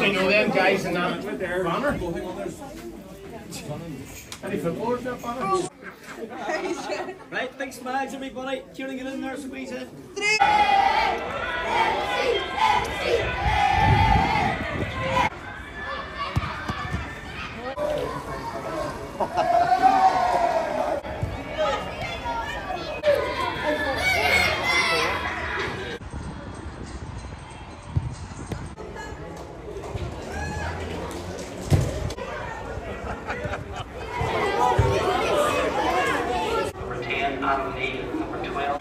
probably know them guys in that banner. Any footballers that banner? Right, big smiles everybody. Kieran, get in there, squeeze in. Number 10, number 12.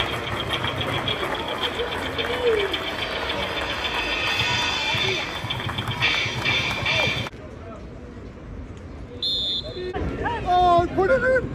Oh, put it in!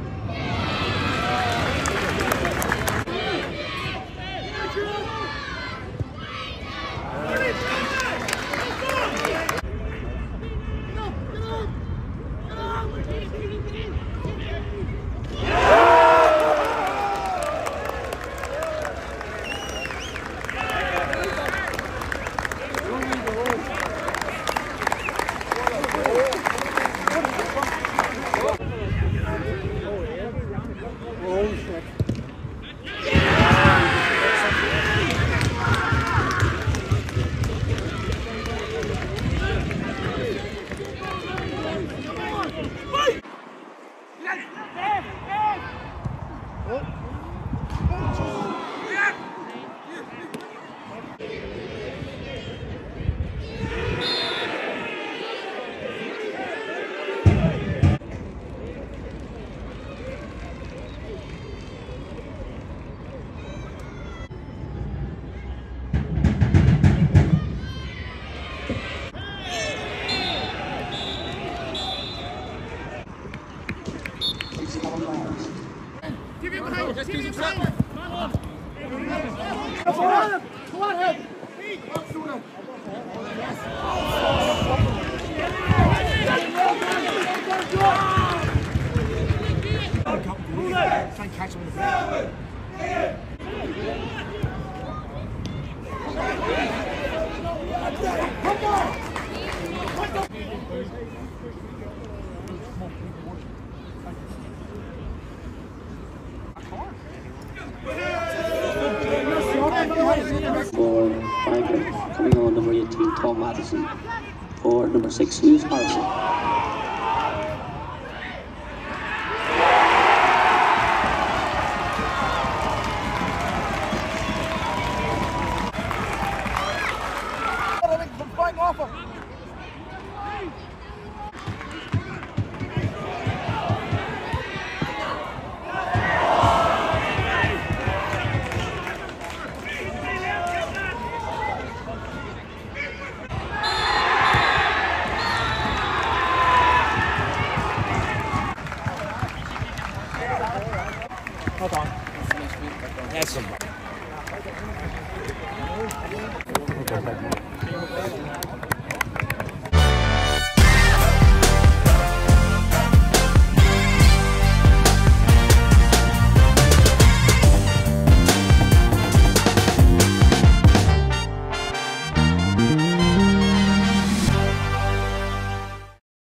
Try and catch him with the For Bangor, coming on number 18, Tom Matheson. For number 6, Lewis Harrison. Hold on. Excellent.